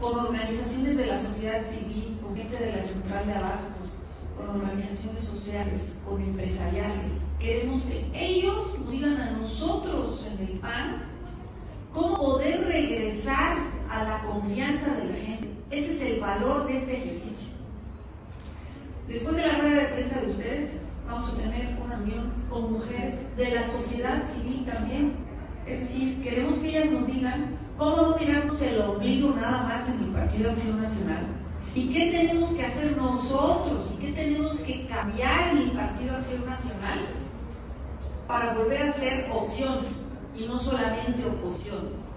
con organizaciones de la sociedad civil, con gente de la central de abastos, con organizaciones sociales, con empresariales. Queremos que ellos nos digan a nosotros en el PAN cómo poder regresar a la confianza de la gente. Ese es el valor de este ejercicio. Después de la rueda de prensa de ustedes, vamos a tener una reunión con mujeres de la sociedad civil también. Es decir, queremos que ellas nos digan cómo no mirarnos el ombligo nada más en el Partido Acción Nacional y qué tenemos que hacer nosotros y qué tenemos que cambiar en el Partido Acción Nacional para volver a ser opción y no solamente oposición.